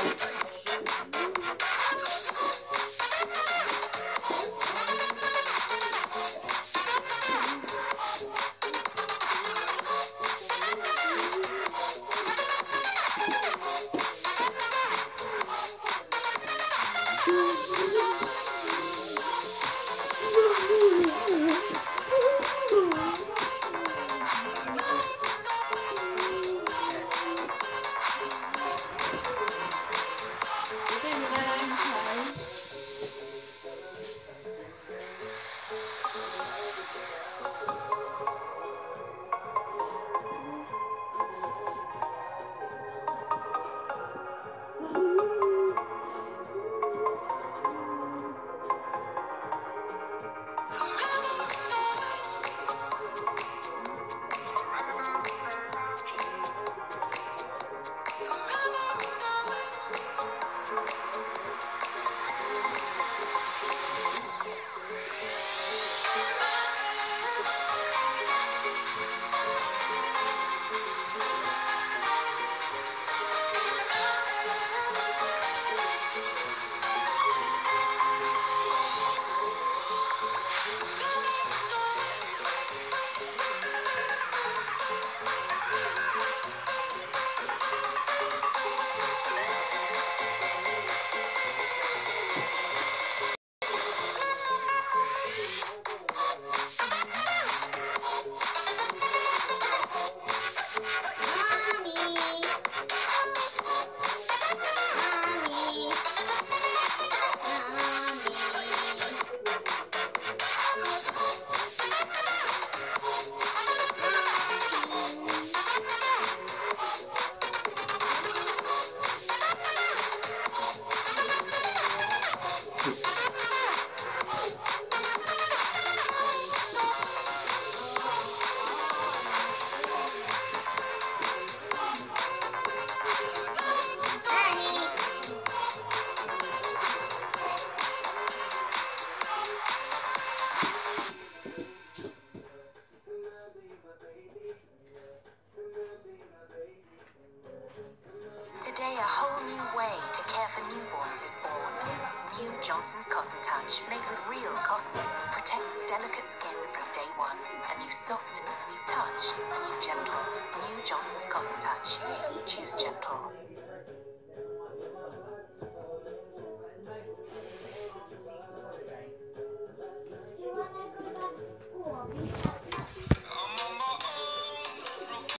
Today, a whole new way to care for newborns is born. New Johnson's Cotton Touch, made with real cotton, protects delicate skin from day one. A new soft, a new touch, a new gentle. New Johnson's Cotton Touch. Choose gentle.